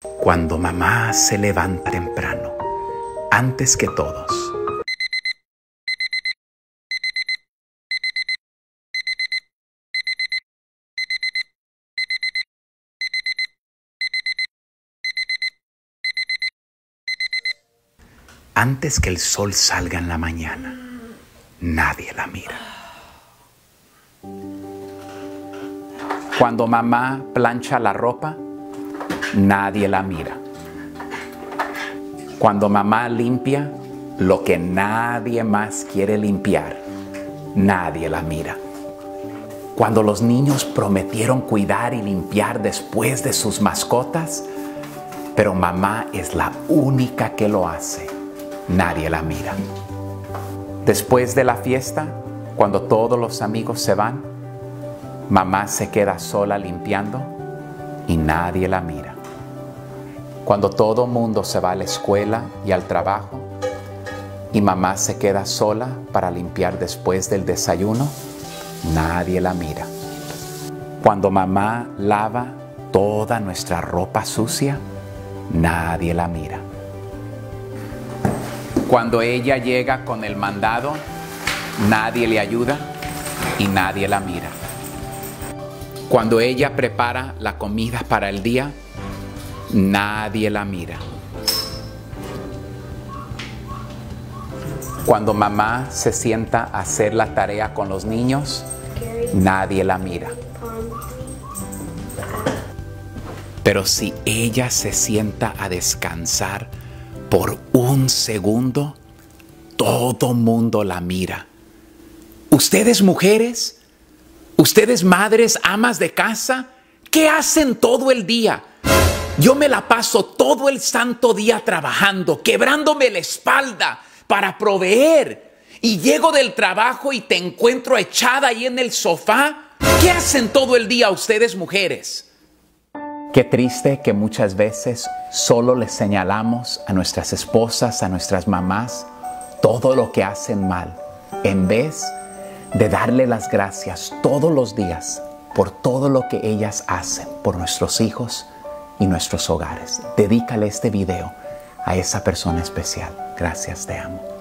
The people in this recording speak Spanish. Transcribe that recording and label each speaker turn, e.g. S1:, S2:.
S1: Cuando mamá se levanta temprano, antes que todos. Antes que el sol salga en la mañana, nadie la mira. Cuando mamá plancha la ropa, nadie la mira. Cuando mamá limpia lo que nadie más quiere limpiar, nadie la mira. Cuando los niños prometieron cuidar y limpiar después de sus mascotas, pero mamá es la única que lo hace, nadie la mira. Después de la fiesta, cuando todos los amigos se van, mamá se queda sola limpiando y nadie la mira. Cuando todo mundo se va a la escuela y al trabajo y mamá se queda sola para limpiar después del desayuno, nadie la mira. Cuando mamá lava toda nuestra ropa sucia, nadie la mira. Cuando ella llega con el mandado, nadie le ayuda y nadie la mira. Cuando ella prepara la comida para el día, nadie la mira. Cuando mamá se sienta a hacer la tarea con los niños, nadie la mira. Pero si ella se sienta a descansar por un segundo, todo mundo la mira. Ustedes mujeres, ustedes madres, amas de casa, ¿qué hacen todo el día? Yo me la paso todo el santo día trabajando, quebrándome la espalda para proveer. Y llego del trabajo y te encuentro echada ahí en el sofá. ¿Qué hacen todo el día ustedes mujeres? Qué triste que muchas veces solo les señalamos a nuestras esposas, a nuestras mamás, todo lo que hacen mal, en vez de darle las gracias todos los días por todo lo que ellas hacen por nuestros hijos y nuestros hogares. Dedícale este video a esa persona especial. Gracias, te amo.